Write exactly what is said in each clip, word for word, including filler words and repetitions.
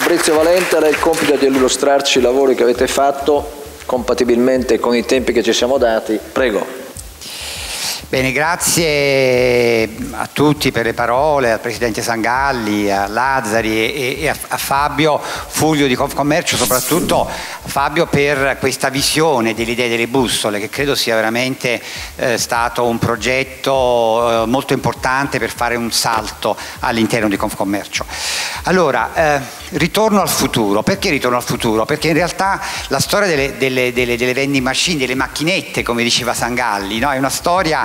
Fabrizio Valente, lei ha il compito di illustrarci i lavori che avete fatto compatibilmente con i tempi che ci siamo dati. Prego. Bene, grazie a tutti per le parole, al Presidente Sangalli, a Lazzari e, e a, a Fabio Fuglio di Confcommercio, soprattutto a Fabio per questa visione delle idee delle bussole, che credo sia veramente eh, stato un progetto eh, molto importante per fare un salto all'interno di Confcommercio. Allora, eh, ritorno al futuro. Perché ritorno al futuro? Perché in realtà la storia delle, delle, delle, delle vending machine, delle macchinette, come diceva Sangalli, no? È una storia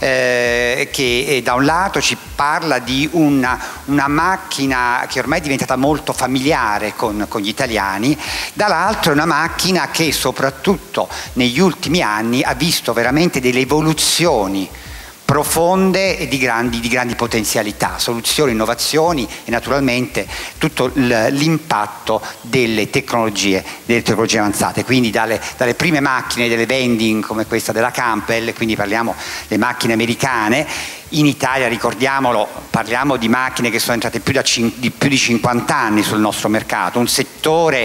eh, che eh, da un lato ci parla di una, una macchina che ormai è diventata molto familiare con, con gli italiani, dall'altro è una macchina che soprattutto negli ultimi anni ha visto veramente delle evoluzioni profonde e di grandi, di grandi potenzialità, soluzioni, innovazioni e naturalmente tutto l'impatto delle tecnologie, delle tecnologie avanzate, quindi dalle, dalle prime macchine delle vending come questa della Campbell, quindi parliamo delle macchine americane. In Italia, ricordiamolo, parliamo di macchine che sono entrate più, da, di più di cinquanta anni sul nostro mercato, un settore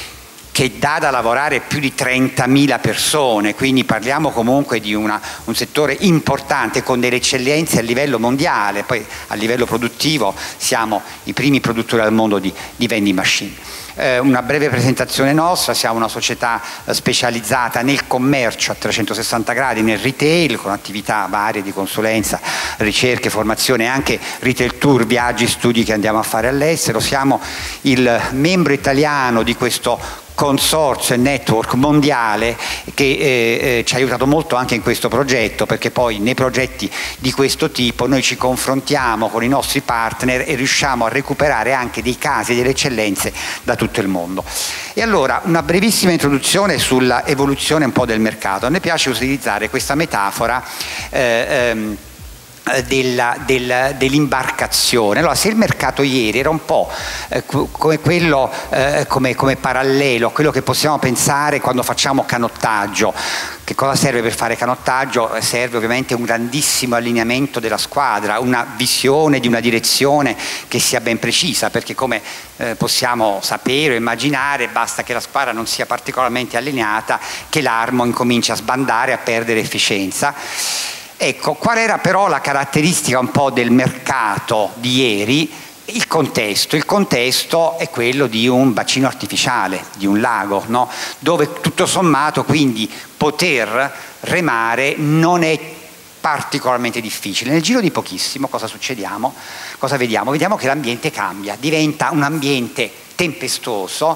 che dà da lavorare più di trentamila persone, quindi parliamo comunque di una, un settore importante con delle eccellenze a livello mondiale, poi a livello produttivo siamo i primi produttori al mondo di, di vending machine. Eh, una breve presentazione nostra: siamo una società eh, specializzata nel commercio a trecentosessanta gradi, nel retail, con attività varie di consulenza, ricerche, formazione e anche retail tour, viaggi, studi che andiamo a fare all'estero. Siamo il membro italiano di questo consorzio e network mondiale che eh, eh, ci ha aiutato molto anche in questo progetto, perché poi nei progetti di questo tipo noi ci confrontiamo con i nostri partner e riusciamo a recuperare anche dei casi e delle eccellenze da tutto il mondo. E allora una brevissima introduzione sulla evoluzione un po' del mercato. A me piace utilizzare questa metafora eh, ehm, Della, del, dell'imbarcazione. Allora, se il mercato ieri era un po' eh, come quello eh, come, come parallelo a quello che possiamo pensare quando facciamo canottaggio. Che cosa serve per fare canottaggio? Serve ovviamente un grandissimo allineamento della squadra, una visione di una direzione che sia ben precisa, perché come eh, possiamo sapere o immaginare, basta che la squadra non sia particolarmente allineata che l'armo incomincia a sbandare, a perdere efficienza. Ecco, qual era però la caratteristica un po' del mercato di ieri? Il contesto. Il contesto è quello di un bacino artificiale, di un lago, no? Dove tutto sommato quindi poter remare non è particolarmente difficile. Nel giro di pochissimo cosa succediamo? Cosa vediamo? Vediamo che l'ambiente cambia, diventa un ambiente tempestoso,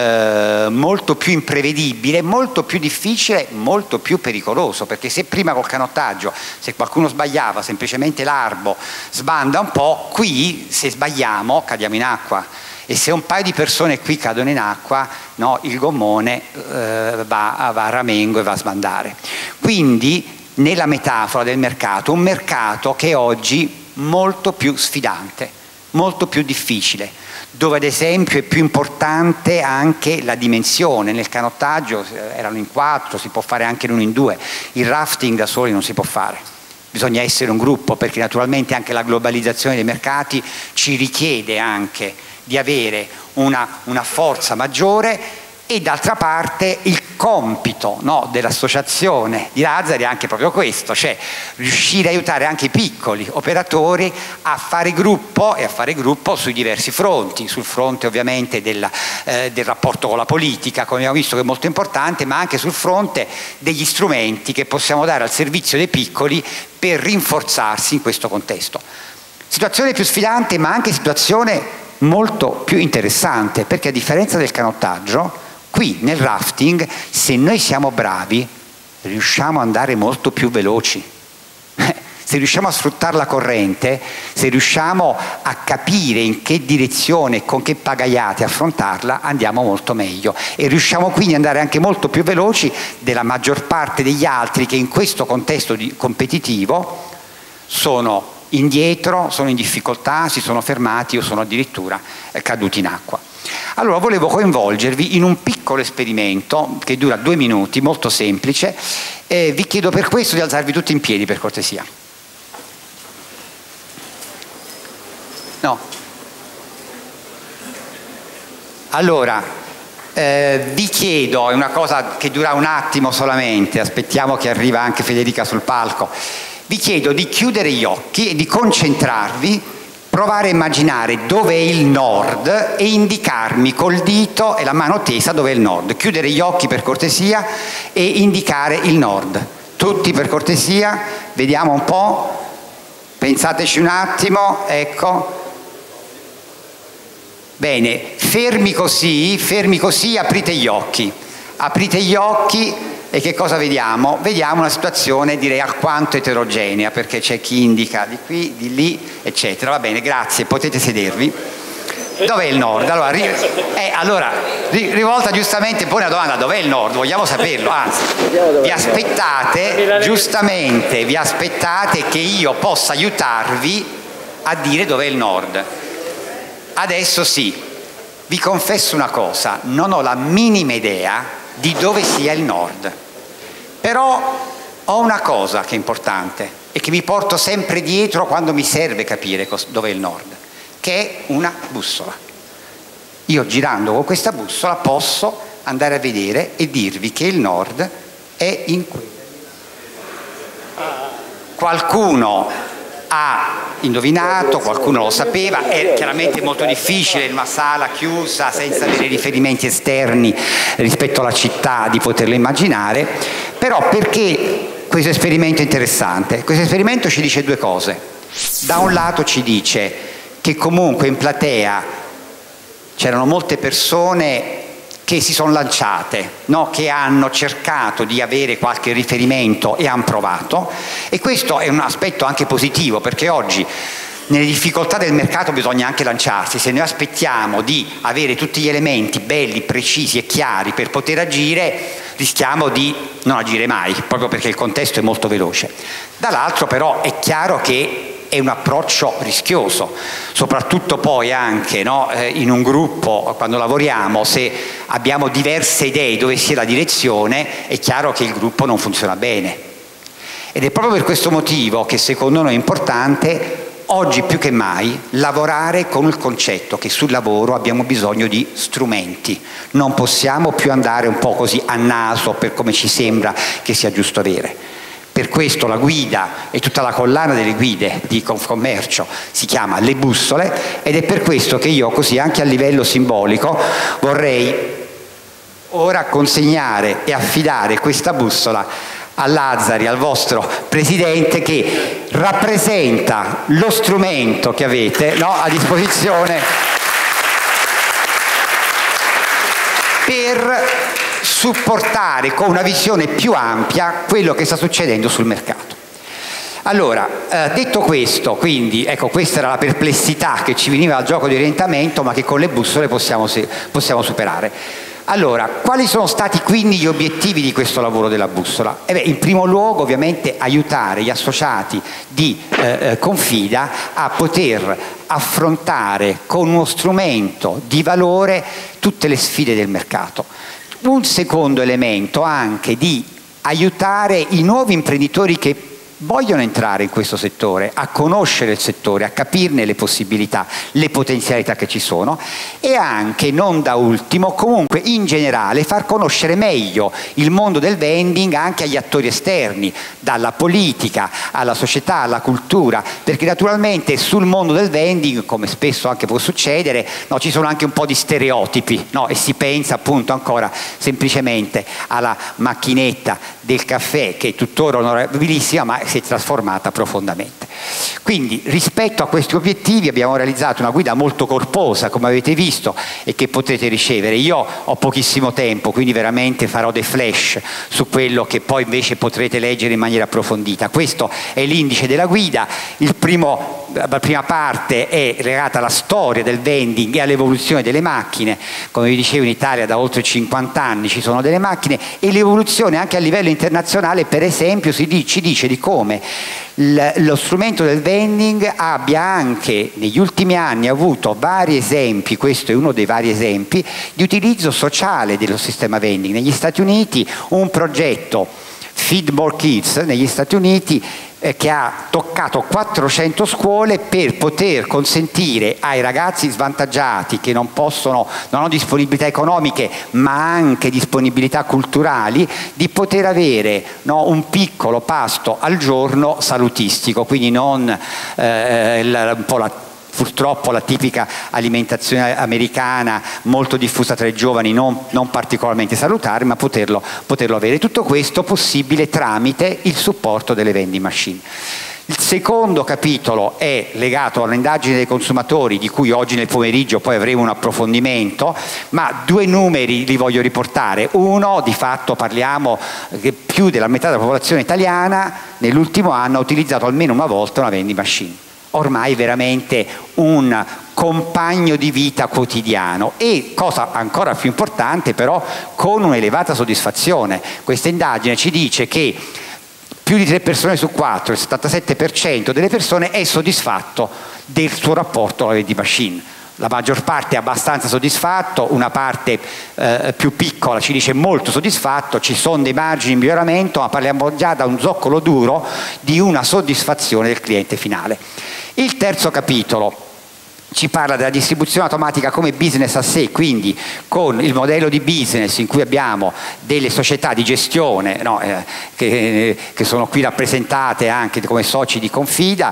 eh, molto più imprevedibile, molto più difficile, molto più pericoloso, perché se prima col canottaggio, se qualcuno sbagliava, semplicemente l'arbo sbanda un po', qui se sbagliamo cadiamo in acqua. E se un paio di persone qui cadono in acqua, no, il gommone eh, va, va a ramengo e va a sbandare. Quindi nella metafora del mercato, un mercato che è oggi molto più sfidante, molto più difficile, dove ad esempio è più importante anche la dimensione. Nel canottaggio erano in quattro, si può fare anche in uno in due, il rafting da soli non si può fare, bisogna essere un gruppo, perché naturalmente anche la globalizzazione dei mercati ci richiede anche di avere una, una forza maggiore. E d'altra parte il compito, no, dell'associazione di Lazzari è anche proprio questo, cioè riuscire a aiutare anche i piccoli operatori a fare gruppo e a fare gruppo sui diversi fronti, sul fronte ovviamente del, eh, del rapporto con la politica, come abbiamo visto che è molto importante, ma anche sul fronte degli strumenti che possiamo dare al servizio dei piccoli per rinforzarsi in questo contesto. Situazione più sfidante, ma anche situazione molto più interessante, perché a differenza del canottaggio, qui nel rafting, se noi siamo bravi, riusciamo ad andare molto più veloci. Se riusciamo a sfruttare la corrente, se riusciamo a capire in che direzione e con che pagaiate affrontarla, andiamo molto meglio. E riusciamo quindi ad andare anche molto più veloci della maggior parte degli altri che in questo contesto di competitivo sono indietro, sono in difficoltà, si sono fermati o sono addirittura caduti in acqua. Allora volevo coinvolgervi in un piccolo esperimento che dura due minuti, molto semplice, e vi chiedo per questo di alzarvi tutti in piedi, per cortesia. No. Allora, eh, vi chiedo, è una cosa che dura un attimo solamente, aspettiamo che arriva anche Federica sul palco, vi chiedo di chiudere gli occhi e di concentrarvi, provare a immaginare dove è il nord e indicarmi col dito e la mano tesa dove è il nord. Chiudere gli occhi per cortesia e indicare il nord. Tutti per cortesia, vediamo un po', pensateci un attimo, ecco. Bene, fermi così, fermi così, aprite gli occhi. Aprite gli occhi e che cosa vediamo? Vediamo una situazione direi alquanto eterogenea, perché c'è chi indica di qui, di lì, eccetera. Va bene, grazie, potete sedervi. Dov'è il nord? Allora, ri, eh, allora ri, rivolta giustamente pone la domanda: dov'è il nord? Vogliamo saperlo, anzi, vi aspettate, giustamente, vi aspettate che io possa aiutarvi a dire dov'è il nord. Adesso sì, vi confesso una cosa, non ho la minima idea di dove sia il nord, però ho una cosa che è importante e che mi porto sempre dietro quando mi serve capire dove è il nord, che è una bussola. Io girando con questa bussola posso andare a vedere e dirvi che il nord è in quella. Qualcuno ha indovinato, qualcuno lo sapeva, è chiaramente molto difficile in una sala chiusa senza avere riferimenti esterni rispetto alla città di poterlo immaginare, però perché questo esperimento è interessante? Questo esperimento ci dice due cose. Da un lato ci dice che comunque in platea c'erano molte persone che si sono lanciate, no? Che hanno cercato di avere qualche riferimento e hanno provato, e questo è un aspetto anche positivo, perché oggi nelle difficoltà del mercato bisogna anche lanciarsi. Se noi aspettiamo di avere tutti gli elementi belli, precisi e chiari per poter agire, rischiamo di non agire mai, proprio perché il contesto è molto veloce. Dall'altro però è chiaro che è un approccio rischioso, soprattutto poi anche, no, eh, in un gruppo, quando lavoriamo, se abbiamo diverse idee dove sia la direzione, è chiaro che il gruppo non funziona bene. Ed è proprio per questo motivo che secondo noi è importante oggi più che mai lavorare con il concetto che sul lavoro abbiamo bisogno di strumenti, non possiamo più andare un po' così a naso per come ci sembra che sia giusto avere. Per questo la guida e tutta la collana delle guide di Confcommercio si chiama Le Bussole, ed è per questo che io così anche a livello simbolico vorrei ora consegnare e affidare questa bussola a Lazzari, al vostro presidente, che rappresenta lo strumento che avete, no, a disposizione per supportare con una visione più ampia quello che sta succedendo sul mercato. Allora, eh, detto questo, quindi, ecco, questa era la perplessità che ci veniva dal gioco di orientamento, ma che con le bussole possiamo, possiamo superare. Allora, quali sono stati quindi gli obiettivi di questo lavoro della bussola? Eh beh, in primo luogo ovviamente aiutare gli associati di eh, Confida a poter affrontare con uno strumento di valore tutte le sfide del mercato. Un secondo elemento anche di aiutare i nuovi imprenditori che vogliono entrare in questo settore, a conoscere il settore, a capirne le possibilità, le potenzialità che ci sono, e anche, non da ultimo, comunque in generale far conoscere meglio il mondo del vending anche agli attori esterni, dalla politica alla società, alla cultura, perché naturalmente sul mondo del vending, come spesso anche può succedere, no, ci sono anche un po' di stereotipi, no? E si pensa appunto ancora semplicemente alla macchinetta del caffè, che è tuttora onorabilissima, ma si è trasformata profondamente. Quindi rispetto a questi obiettivi abbiamo realizzato una guida molto corposa, come avete visto, e che potrete ricevere. Io ho pochissimo tempo, quindi veramente farò dei flash su quello che poi invece potrete leggere in maniera approfondita. Questo è l'indice della guida. Il primo, la prima parte è legata alla storia del vending e all'evoluzione delle macchine. Come vi dicevo, in Italia da oltre cinquanta anni ci sono delle macchine, e l'evoluzione anche a livello internazionale, per esempio, si dice, ci dice di come lo strumento del vending abbia anche negli ultimi anni avuto vari esempi, questo è uno dei vari esempi, di utilizzo sociale dello sistema vending. Negli Stati Uniti un progetto Feed More Kids negli Stati Uniti che ha toccato quattrocento scuole per poter consentire ai ragazzi svantaggiati che non possono, non hanno disponibilità economiche ma anche disponibilità culturali, di poter avere, no, un piccolo pasto al giorno salutistico, quindi non eh, la, un po' la purtroppo la tipica alimentazione americana molto diffusa tra i giovani, non, non particolarmente salutare, ma poterlo, poterlo avere. Tutto questo possibile tramite il supporto delle vending machine. Il secondo capitolo è legato all'indagine dei consumatori, di cui oggi nel pomeriggio poi avremo un approfondimento, ma due numeri li voglio riportare. Uno, di fatto parliamo che più della metà della popolazione italiana nell'ultimo anno ha utilizzato almeno una volta una vending machine. Ormai veramente un compagno di vita quotidiano e, cosa ancora più importante però, con un'elevata soddisfazione. Questa indagine ci dice che più di tre persone su quattro, il settantasette per cento delle persone, è soddisfatto del suo rapporto alla vending machine. La maggior parte è abbastanza soddisfatto, una parte eh, più piccola ci dice molto soddisfatto, ci sono dei margini di miglioramento, ma parliamo già da un zoccolo duro di una soddisfazione del cliente finale. Il terzo capitolo ci parla della distribuzione automatica come business a sé, quindi con il modello di business in cui abbiamo delle società di gestione, no, eh, che, che sono qui rappresentate anche come soci di Confida,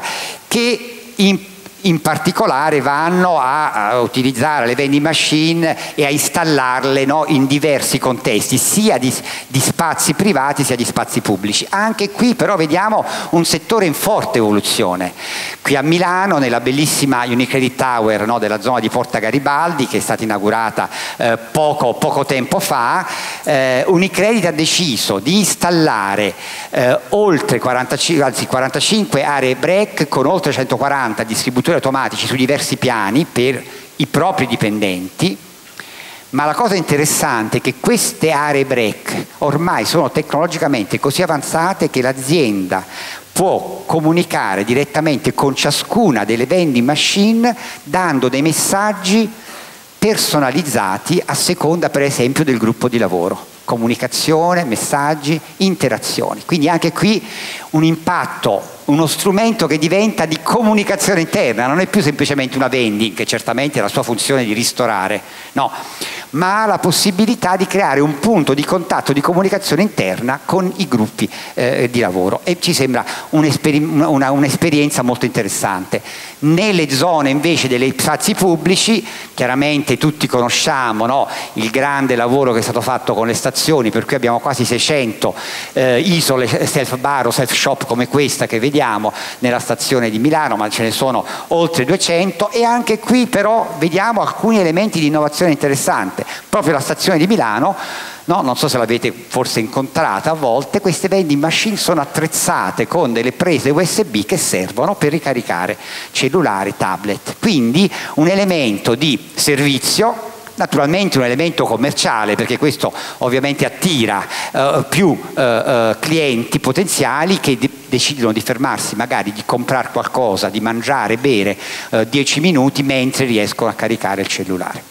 che in in particolare vanno a, a utilizzare le vending machine e a installarle, no, in diversi contesti, sia di, di spazi privati sia di spazi pubblici. Anche qui però vediamo un settore in forte evoluzione. Qui a Milano, nella bellissima Unicredit Tower, no, della zona di Porta Garibaldi, che è stata inaugurata eh, poco, poco tempo fa, eh, Unicredit ha deciso di installare eh, oltre quarantacinque, anzi quarantacinque aree break con oltre centoquaranta distributori automatici su diversi piani per i propri dipendenti. Ma la cosa interessante è che queste aree break ormai sono tecnologicamente così avanzate che l'azienda può comunicare direttamente con ciascuna delle vending machine dando dei messaggi personalizzati a seconda, per esempio, del gruppo di lavoro. Comunicazione, messaggi, interazioni. Quindi anche qui un impatto, uno strumento che diventa di comunicazione interna, non è più semplicemente una vending, che certamente ha la sua funzione di ristorare, no, ma ha la possibilità di creare un punto di contatto, di comunicazione interna con i gruppi eh, di lavoro, e ci sembra un'esperienza una, un'esperienza molto interessante. Nelle zone invece degli spazi pubblici, chiaramente tutti conosciamo, no, il grande lavoro che è stato fatto con le stazioni, per cui abbiamo quasi seicento eh, isole self bar o self shop come questa che vediamo nella stazione di Milano, ma ce ne sono oltre duecento, e anche qui però vediamo alcuni elementi di innovazione interessante. Proprio la stazione di Milano, no, non so se l'avete forse incontrata, a volte queste vending machine sono attrezzate con delle prese U S B che servono per ricaricare cellulari, tablet, quindi un elemento di servizio, naturalmente un elemento commerciale, perché questo ovviamente attira uh, più uh, uh, clienti potenziali che de- decidono di fermarsi, magari di comprare qualcosa, di mangiare, bere uh, dieci minuti mentre riescono a caricare il cellulare.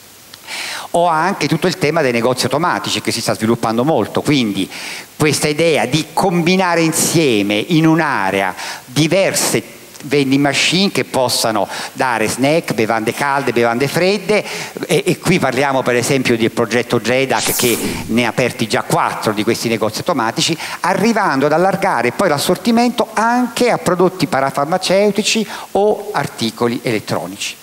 O anche tutto il tema dei negozi automatici che si sta sviluppando molto, quindi questa idea di combinare insieme in un'area diverse vending machine che possano dare snack, bevande calde, bevande fredde, e, e qui parliamo per esempio del progetto J E D A C che ne ha aperti già quattro di questi negozi automatici, arrivando ad allargare poi l'assortimento anche a prodotti parafarmaceutici o articoli elettronici.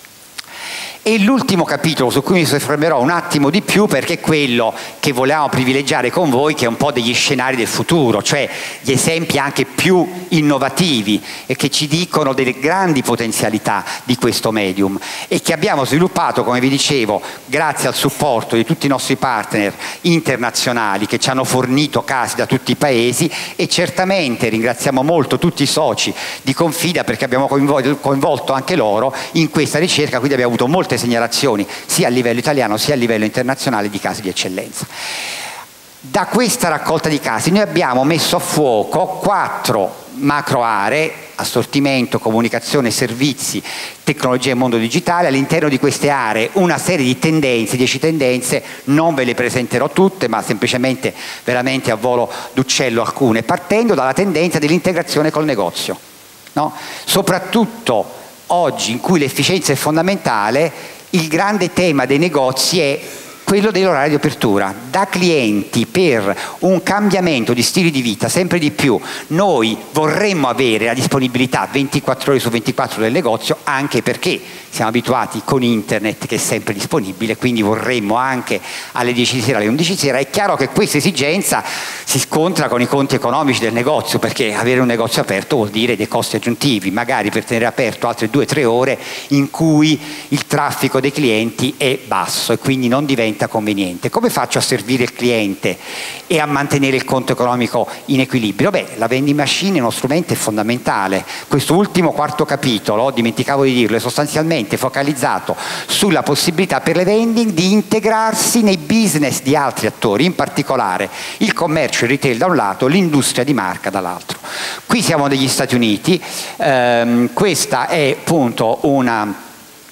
E l'ultimo capitolo su cui mi soffermerò un attimo di più, perché è quello che volevamo privilegiare con voi, che è un po' degli scenari del futuro, cioè gli esempi anche più innovativi e che ci dicono delle grandi potenzialità di questo medium, e che abbiamo sviluppato, come vi dicevo, grazie al supporto di tutti i nostri partner internazionali che ci hanno fornito casi da tutti i paesi, e certamente ringraziamo molto tutti i soci di Confida perché abbiamo coinvolto anche loro in questa ricerca, quindi abbiamo avuto molte segnalazioni sia a livello italiano sia a livello internazionale di casi di eccellenza. Da questa raccolta di casi noi abbiamo messo a fuoco quattro macro aree: assortimento, comunicazione, servizi, tecnologia e mondo digitale. All'interno di queste aree una serie di tendenze, dieci tendenze, non ve le presenterò tutte, ma semplicemente veramente a volo d'uccello alcune, partendo dalla tendenza dell'integrazione col negozio, no? Soprattutto oggi, in cui l'efficienza è fondamentale, il grande tema dei negozi è quello dell'orario di apertura. Da clienti, per un cambiamento di stili di vita sempre di più, noi vorremmo avere la disponibilità ventiquattro ore su ventiquattro del negozio, anche perché siamo abituati con internet che è sempre disponibile, quindi vorremmo anche alle dieci di sera, alle undici di sera. È chiaro che questa esigenza si scontra con i conti economici del negozio, perché avere un negozio aperto vuol dire dei costi aggiuntivi, magari per tenere aperto altre due o tre ore in cui il traffico dei clienti è basso e quindi non diventa conveniente. Come faccio a servire il cliente e a mantenere il conto economico in equilibrio? Beh, la vending machine è uno strumento fondamentale. Questo ultimo quarto capitolo, dimenticavo di dirlo, è sostanzialmente focalizzato sulla possibilità per le vending di integrarsi nei business di altri attori, in particolare il commercio e il retail da un lato, l'industria di marca dall'altro. Qui siamo negli Stati Uniti, ehm, questa è appunto una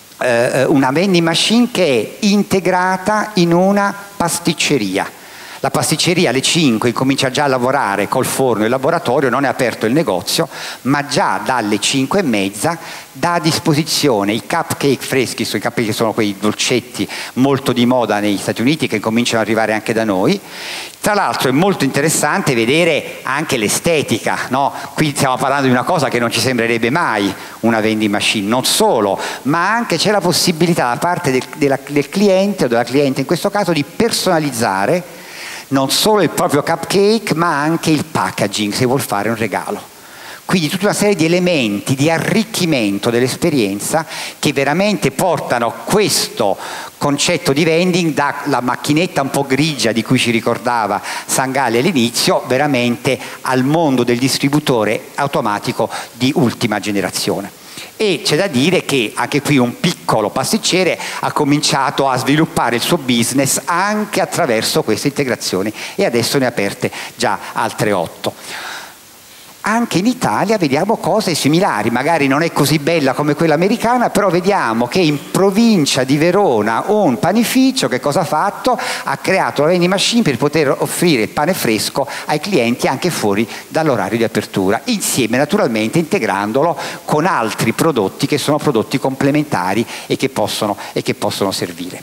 una vending machine che è integrata in una pasticceria. La pasticceria alle cinque incomincia già a lavorare col forno e il laboratorio, non è aperto il negozio, ma già dalle cinque e mezza dà a disposizione i cupcake freschi, i cupcake che sono quei dolcetti molto di moda negli Stati Uniti che cominciano ad arrivare anche da noi. Tra l'altro è molto interessante vedere anche l'estetica, no? Qui stiamo parlando di una cosa che non ci sembrerebbe mai una vending machine, non solo, ma anche c'è la possibilità da parte del, della, del cliente o della cliente in questo caso di personalizzare non solo il proprio cupcake ma anche il packaging se vuol fare un regalo. Quindi tutta una serie di elementi di arricchimento dell'esperienza che veramente portano questo concetto di vending dalla macchinetta un po' grigia di cui ci ricordava Sangalli all'inizio veramente al mondo del distributore automatico di ultima generazione. E c'è da dire che anche qui un piccolo pasticcere ha cominciato a sviluppare il suo business anche attraverso queste integrazioni e adesso ne ha aperte già altre otto. Anche in Italia vediamo cose similari, magari non è così bella come quella americana, però vediamo che in provincia di Verona un panificio che cosa ha fatto? Ha creato la vending machine per poter offrire il pane fresco ai clienti anche fuori dall'orario di apertura, insieme naturalmente integrandolo con altri prodotti che sono prodotti complementari e che possono, e che possono servire.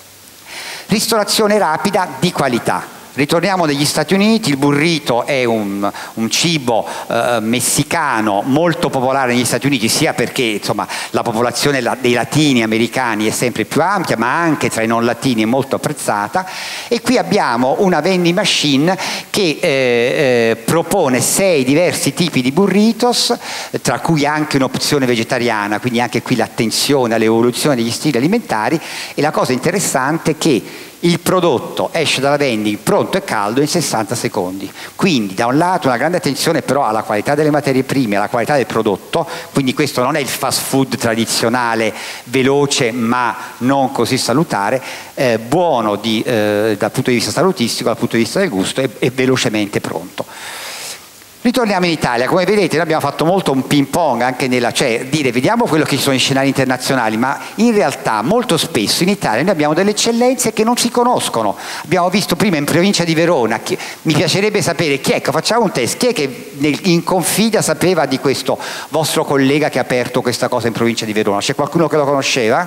Ristorazione rapida di qualità. Ritorniamo negli Stati Uniti. Il burrito è un, un cibo eh, messicano molto popolare negli Stati Uniti, sia perché insomma, la popolazione dei latini americani è sempre più ampia, ma anche tra i non latini è molto apprezzata. E qui abbiamo una vending machine che eh, eh, propone sei diversi tipi di burritos, tra cui anche un'opzione vegetariana, quindi anche qui l'attenzione all'evoluzione degli stili alimentari. E la cosa interessante è che il prodotto esce dalla vending pronto e caldo in sessanta secondi. Quindi da un lato una grande attenzione però alla qualità delle materie prime, alla qualità del prodotto, quindi questo non è il fast food tradizionale, veloce ma non così salutare, eh, buono di, eh, dal punto di vista salutistico, dal punto di vista del gusto e, e velocemente pronto. Ritorniamo in Italia. Come vedete noi abbiamo fatto molto un ping pong anche nella, cioè dire vediamo quello che ci sono in scenari internazionali, ma in realtà molto spesso in Italia noi abbiamo delle eccellenze che non si conoscono. Abbiamo visto prima in provincia di Verona, chi, mi piacerebbe sapere chi è, che facciamo un test, chi è che nel, in Confidia sapeva di questo vostro collega che ha aperto questa cosa in provincia di Verona? C'è qualcuno che lo conosceva?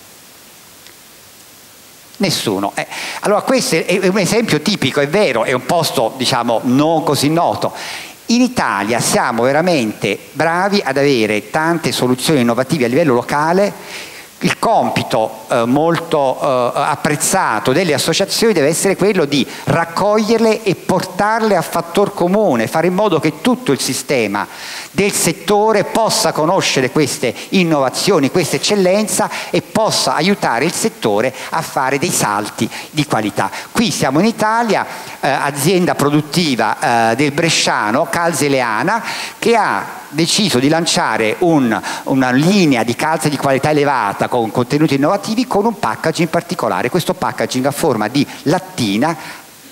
Nessuno. Eh, allora questo è un esempio tipico, è vero, è un posto diciamo non così noto. In Italia siamo veramente bravi ad avere tante soluzioni innovative a livello locale. Il compito eh, molto eh, apprezzato delle associazioni deve essere quello di raccoglierle e portarle a fattor comune, fare in modo che tutto il sistema del settore possa conoscere queste innovazioni, questa eccellenza e possa aiutare il settore a fare dei salti di qualità. Qui siamo in Italia, eh, azienda produttiva eh, del Bresciano, Calze Leana, che ha deciso di lanciare un, una linea di calze di qualità elevata con contenuti innovativi con un packaging particolare. Questo packaging a forma di lattina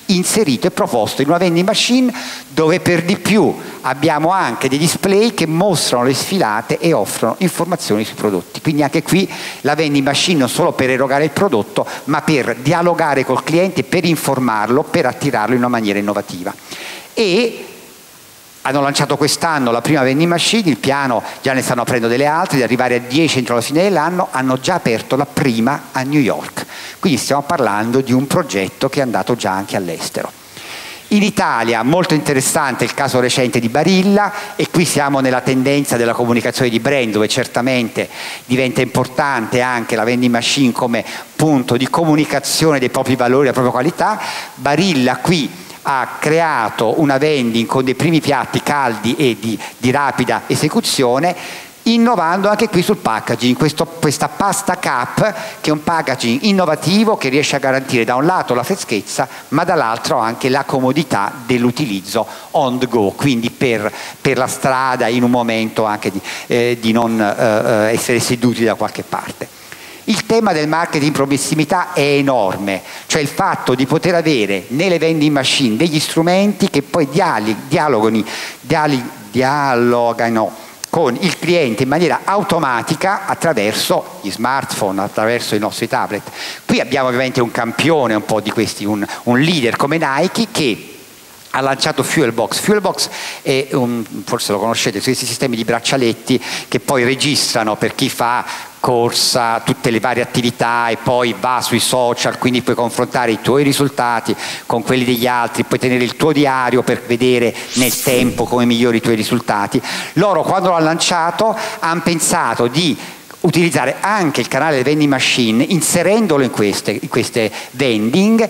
inserito e proposto in una vending machine dove per di più abbiamo anche dei display che mostrano le sfilate e offrono informazioni sui prodotti. Quindi anche qui la vending machine non solo per erogare il prodotto, ma per dialogare col cliente, per informarlo, per attirarlo in una maniera innovativa. E hanno lanciato quest'anno la prima vending machine, il piano già ne stanno aprendo delle altre, di arrivare a dieci entro la fine dell'anno, hanno già aperto la prima a New York. Quindi stiamo parlando di un progetto che è andato già anche all'estero. In Italia molto interessante il caso recente di Barilla, e qui siamo nella tendenza della comunicazione di brand, dove certamente diventa importante anche la vending machine come punto di comunicazione dei propri valori e della propria qualità. Barilla qui ha creato una vending con dei primi piatti caldi e di, di rapida esecuzione, innovando anche qui sul packaging, questo, questa pasta cup che è un packaging innovativo che riesce a garantire da un lato la freschezza ma dall'altro anche la comodità dell'utilizzo on the go, quindi per, per la strada, in un momento anche di, eh, di non eh, essere seduti da qualche parte. Il tema del marketing prossimità è enorme, cioè il fatto di poter avere nelle vending machine degli strumenti che poi dialoghi, dialogano, dialogano con il cliente in maniera automatica attraverso gli smartphone, attraverso i nostri tablet. Qui abbiamo ovviamente un campione un po' di questi, un, un leader come Nike che ha lanciato Fuelbox. Fuelbox è un, forse lo conoscete, questi sistemi di braccialetti che poi registrano per chi fa corsa, tutte le varie attività e poi va sui social, quindi puoi confrontare i tuoi risultati con quelli degli altri, puoi tenere il tuo diario per vedere nel tempo come migliori i tuoi risultati. Loro quando l'hanno lanciato hanno pensato di utilizzare anche il canale vending machine inserendolo in queste, in queste vending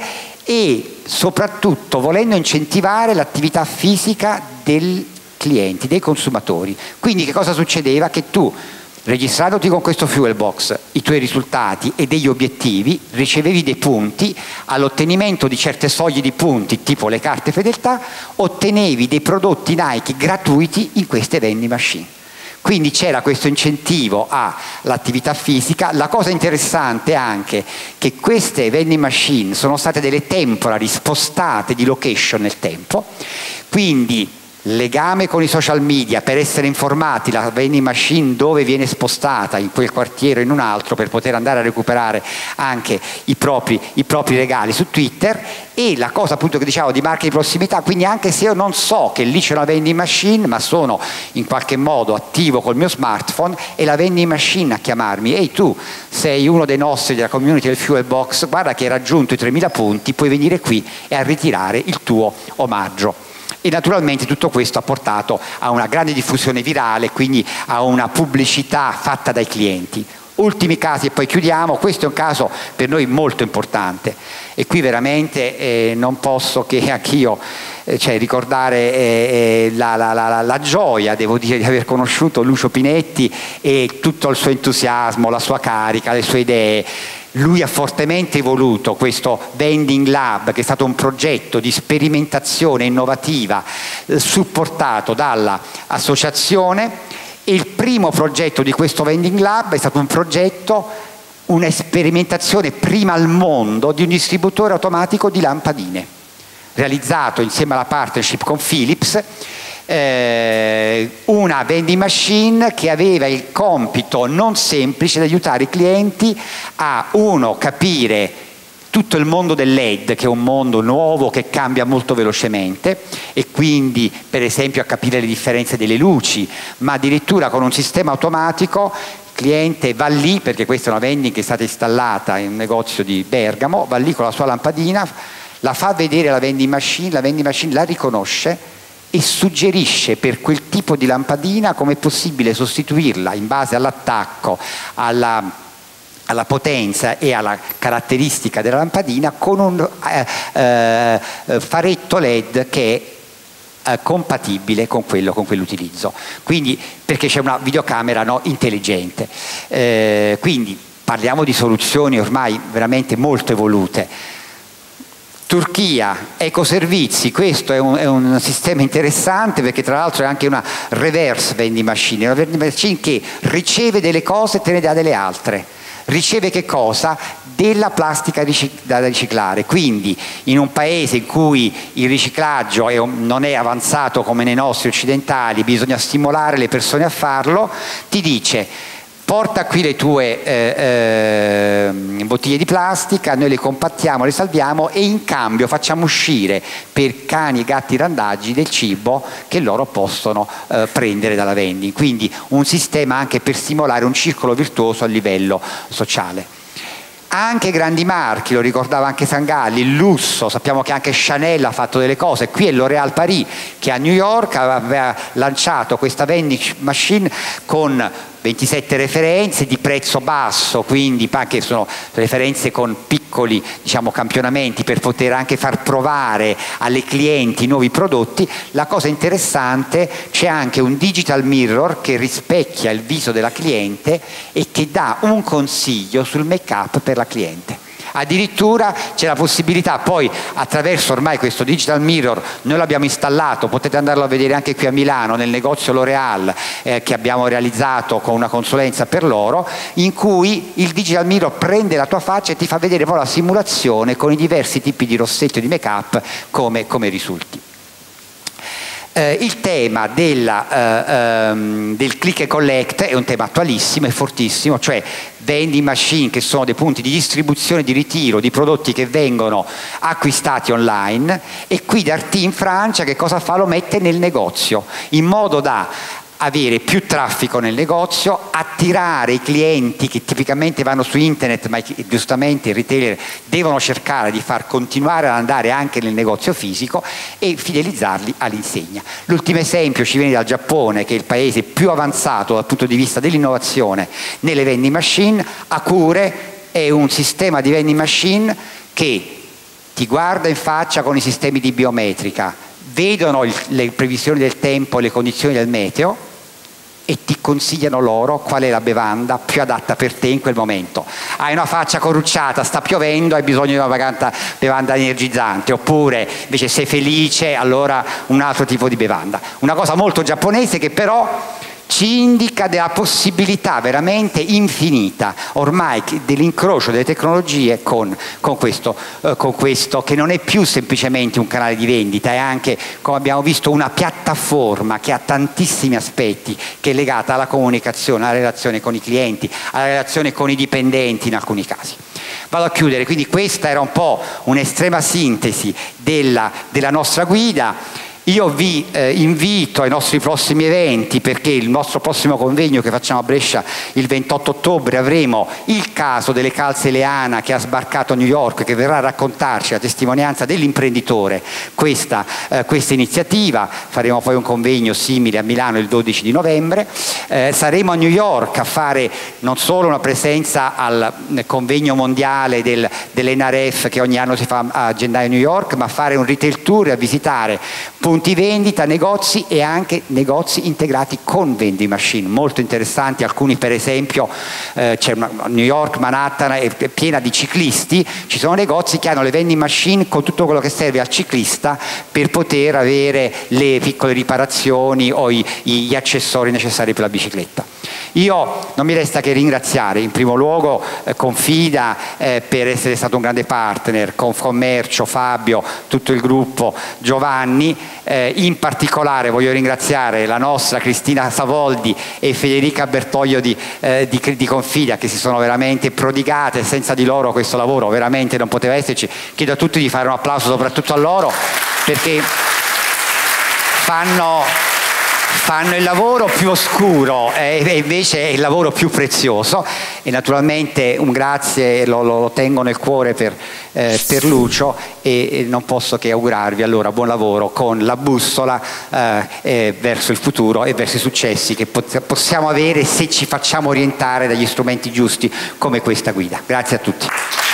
e soprattutto volendo incentivare l'attività fisica dei clienti, dei consumatori. Quindi che cosa succedeva? Che tu, registrandoti con questo Fuelbox, i tuoi risultati e degli obiettivi, ricevevi dei punti, all'ottenimento di certe soglie di punti, tipo le carte fedeltà, ottenevi dei prodotti Nike gratuiti in queste vending machine. Quindi c'era questo incentivo all'attività fisica. La cosa interessante è anche che queste vending machine sono state delle temporary spostate di location nel tempo, quindi legame con i social media per essere informati, la vending machine dove viene spostata in quel quartiere o in un altro per poter andare a recuperare anche i propri, i propri regali su Twitter. E la cosa appunto che diciamo di marca di prossimità, quindi anche se io non so che lì c'è una vending machine ma sono in qualche modo attivo col mio smartphone e la vending machine a chiamarmi: ehi, tu sei uno dei nostri della community del Fuelbox, guarda che hai raggiunto i tremila punti, puoi venire qui e a ritirare il tuo omaggio. E naturalmente tutto questo ha portato a una grande diffusione virale, quindi a una pubblicità fatta dai clienti. Ultimi casi e poi chiudiamo. Questo è un caso per noi molto importante e qui veramente eh, non posso che anch'io eh, cioè, ricordare eh, la, la, la, la gioia, devo dire, di aver conosciuto Lucio Pinetti e tutto il suo entusiasmo, la sua carica, le sue idee. Lui ha fortemente voluto questo Vending Lab, che è stato un progetto di sperimentazione innovativa eh, supportato dall'associazione, e il primo progetto di questo Vending Lab è stato un progetto, una sperimentazione prima al mondo di un distributore automatico di lampadine, realizzato insieme alla partnership con Philips. Eh, una vending machine che aveva il compito non semplice di aiutare i clienti a, uno, capire tutto il mondo del L E D, che è un mondo nuovo che cambia molto velocemente, e quindi per esempio a capire le differenze delle luci, ma addirittura con un sistema automatico il cliente va lì, perché questa è una vending che è stata installata in un negozio di Bergamo, va lì con la sua lampadina, la fa vedere alla vending machine, la vending machine la riconosce e suggerisce per quel tipo di lampadina come è possibile sostituirla in base all'attacco, alla, alla potenza e alla caratteristica della lampadina con un eh, eh, faretto L E D che è eh, compatibile con quello, con quell'utilizzo. Quindi, perché c'è una videocamera no, intelligente. Eh, quindi parliamo di soluzioni ormai veramente molto evolute. Turchia, ecoservizi, questo è un, è un sistema interessante perché tra l'altro è anche una reverse vending machine, una vending machine che riceve delle cose e te ne dà delle altre. riceve che cosa? Della plastica da riciclare. Quindi in un paese in cui il riciclaggio è, non è avanzato come nei nostri occidentali, bisogna stimolare le persone a farlo, ti dice: porta qui le tue eh, eh, bottiglie di plastica, noi le compattiamo, le salviamo e in cambio facciamo uscire per cani e gatti randaggi del cibo che loro possono eh, prendere dalla vending. Quindi un sistema anche per stimolare un circolo virtuoso a livello sociale. Anche grandi marchi, lo ricordava anche Sangalli, il lusso, sappiamo che anche Chanel ha fatto delle cose. Qui è L'Oréal Paris che a New York aveva lanciato questa vending machine con ventisette referenze di prezzo basso, quindi anche sono referenze con piccoli, diciamo, campionamenti per poter anche far provare alle clienti nuovi prodotti. La cosa interessante, c'è anche un digital mirror che rispecchia il viso della cliente e che dà un consiglio sul make up per la cliente. Addirittura c'è la possibilità poi, attraverso ormai questo digital mirror, noi l'abbiamo installato, potete andarlo a vedere anche qui a Milano nel negozio L'Oréal eh, che abbiamo realizzato con una consulenza per loro, in cui il digital mirror prende la tua faccia e ti fa vedere poi la simulazione con i diversi tipi di rossetto e di make up come, come risulti. Eh, il tema della, eh, ehm, del click and collect è un tema attualissimo e fortissimo, cioè vending machine che sono dei punti di distribuzione e di ritiro di prodotti che vengono acquistati online, e qui Darty in Francia che cosa fa? Lo mette nel negozio in modo da avere più traffico nel negozio, attirare i clienti che tipicamente vanno su internet, ma giustamente i retailer devono cercare di far continuare ad andare anche nel negozio fisico, e fidelizzarli all'insegna. L'ultimo esempio ci viene dal Giappone, che è il paese più avanzato dal punto di vista dell'innovazione nelle vending machine. Acure è un sistema di vending machine che ti guarda in faccia con i sistemi di biometrica, vedono il, le previsioni del tempo e le condizioni del meteo e ti consigliano loro qual è la bevanda più adatta per te in quel momento. Hai una faccia corrucciata, sta piovendo, hai bisogno di una bevanda, bevanda energizzante, oppure invece sei felice, allora un altro tipo di bevanda. Una cosa molto giapponese che però ci indica della possibilità veramente infinita ormai dell'incrocio delle tecnologie con, con, questo, eh, con questo che non è più semplicemente un canale di vendita, è anche, come abbiamo visto, una piattaforma che ha tantissimi aspetti, che è legata alla comunicazione, alla relazione con i clienti, alla relazione con i dipendenti in alcuni casi. Vado a chiudere, quindi questa era un po' un'estrema sintesi della, della nostra guida. Io vi eh, invito ai nostri prossimi eventi, perché il nostro prossimo convegno che facciamo a Brescia il ventotto ottobre avremo il caso delle calze Leana che ha sbarcato a New York, che verrà a raccontarci la testimonianza dell'imprenditore questa, eh, questa iniziativa. Faremo poi un convegno simile a Milano il dodici di novembre. Eh, saremo a New York a fare non solo una presenza al convegno mondiale del, dell'N R F che ogni anno si fa a gennaio a New York, ma fare un retail tour e a visitare punti vendita, negozi e anche negozi integrati con vending machine, molto interessanti. Alcuni, per esempio, eh, c'è una, New York, Manhattan è piena di ciclisti, ci sono negozi che hanno le vending machine con tutto quello che serve al ciclista per poter avere le piccole riparazioni o i, gli accessori necessari per la bicicletta. Io non mi resta che ringraziare in primo luogo eh, Confida eh, per essere stato un grande partner, Confcommercio, Fabio, tutto il gruppo, Giovanni, eh, in particolare voglio ringraziare la nostra Cristina Savoldi e Federica Bertoglio di, eh, di, di Confida, che si sono veramente prodigate, senza di loro questo lavoro veramente non poteva esserci. Chiedo a tutti di fare un applauso soprattutto a loro, perché fanno... fanno il lavoro più oscuro e invece è il lavoro più prezioso. E naturalmente un grazie lo, lo tengo nel cuore per, eh, per Lucio, e, e non posso che augurarvi allora buon lavoro con la bussola eh, eh, verso il futuro e verso i successi che possiamo avere se ci facciamo orientare dagli strumenti giusti come questa guida. Grazie a tutti.